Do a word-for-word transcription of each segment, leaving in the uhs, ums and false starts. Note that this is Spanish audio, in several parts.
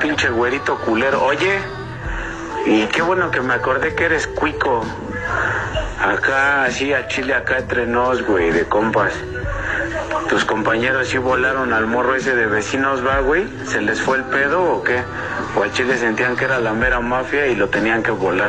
pinche güerito culero. Oye, y qué bueno que me acordé que eres cuico. Acá, así a Chile, acá entre nos, güey, de compas. ¿Tus compañeros sí volaron al morro ese de vecinos, va, güey? ¿Se les fue el pedo o qué? O al Chile sentían que era la mera mafia y lo tenían que volar.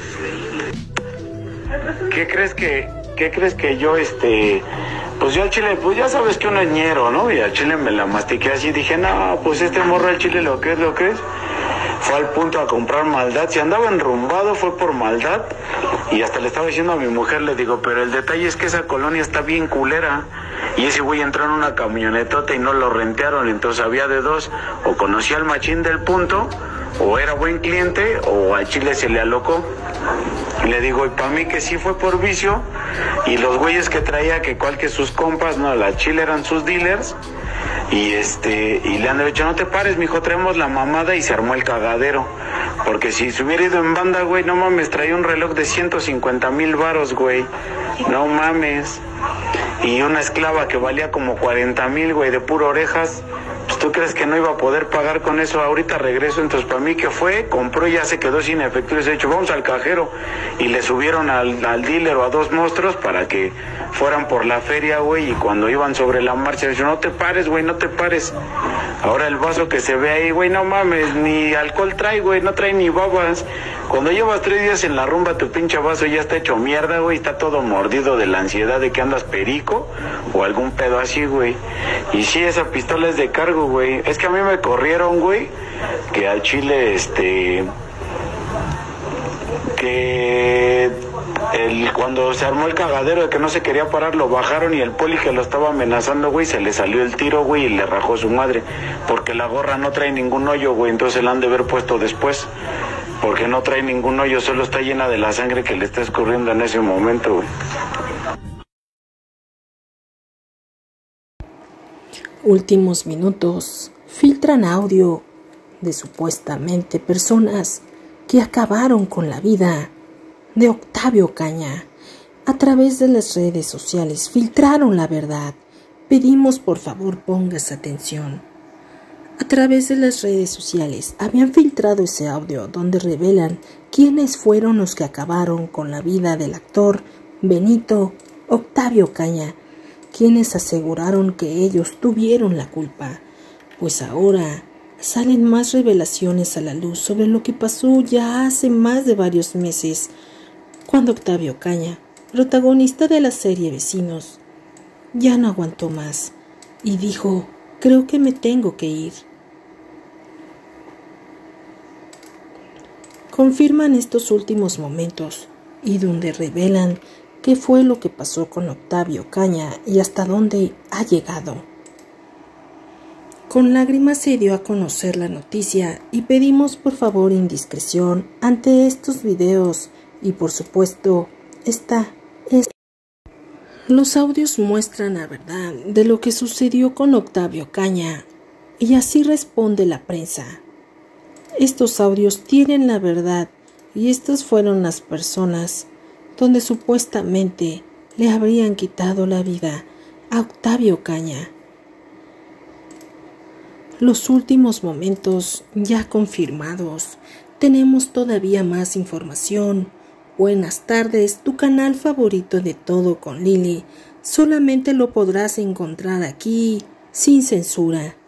¿Qué crees que, qué crees que yo, este... Pues yo al Chile, pues ya sabes que uno es ñero, ¿no? Y al Chile me la mastiqué así y dije, no, pues este morro al Chile lo que es, lo que es. Fue al punto a comprar maldad. Si andaba enrumbado fue por maldad. Y hasta le estaba diciendo a mi mujer, le digo, pero el detalle es que esa colonia está bien culera. Y ese güey entró en una camionetota y no lo rentearon. Entonces había de dos, o conocía al machín del punto, o era buen cliente, o al Chile se le alocó. Y le digo, y para mí que sí fue por vicio. Y los güeyes que traía, que cual que sus compas, no, la Chile eran sus dealers. Y este, y le han dicho, no te pares, mijo, traemos la mamada, y se armó el cagadero. Porque si se hubiera ido en banda, güey, no mames, traía un reloj de ciento cincuenta mil varos, güey. No mames. Y una esclava que valía como cuarenta mil, güey, de puro orejas. Pues tú crees que no iba a poder pagar con eso. Ahorita regreso, entonces para mí que fue, compró y ya se quedó sin efectivo. Y se ha dicho, vamos al cajero. Y le subieron al, al dealer o a dos monstruos para que fueran por la feria, güey. Y cuando iban sobre la marcha, dijo, no te pares, güey, no te pares. Ahora el vaso que se ve ahí, güey, no mames, ni alcohol trae, güey, no trae ni babas. Cuando llevas tres días en la rumba, tu pinche vaso ya está hecho mierda, güey, está todo mordido de la ansiedad de que andas perico o algún pedo así, güey. Y sí, esa pistola es de cargo, güey. Es que a mí me corrieron, güey, que al Chile, este... que... El, cuando se armó el cagadero de que no se quería parar, lo bajaron y el poli que lo estaba amenazando, güey, se le salió el tiro, güey, y le rajó su madre. Porque la gorra no trae ningún hoyo, güey, entonces la han de haber puesto después. Porque no trae ningún hoyo, solo está llena de la sangre que le está escurriendo en ese momento, güey. Últimos minutos. Filtran audio de supuestamente personas que acabaron con la vida de Octavio Ocaña. A través de las redes sociales filtraron la verdad. Pedimos por favor pongas atención. A través de las redes sociales habían filtrado ese audio donde revelan quiénes fueron los que acabaron con la vida del actor Benito Octavio Ocaña, quienes aseguraron que ellos tuvieron la culpa. Pues ahora salen más revelaciones a la luz sobre lo que pasó ya hace más de varios meses, cuando Octavio Ocaña, protagonista de la serie Vecinos, ya no aguantó más y dijo, creo que me tengo que ir. Confirman estos últimos momentos y donde revelan qué fue lo que pasó con Octavio Ocaña y hasta dónde ha llegado. Con lágrimas se dio a conocer la noticia y pedimos por favor indiscreción ante estos videos y por supuesto esta es... Los audios muestran la verdad de lo que sucedió con Octavio Ocaña y así responde la prensa. Estos audios tienen la verdad y estas fueron las personas donde supuestamente le habrían quitado la vida a Octavio Ocaña. Los últimos momentos ya confirmados. Tenemos todavía más información. Buenas tardes, tu canal favorito de Todo con Lili. Solamente lo podrás encontrar aquí, sin censura.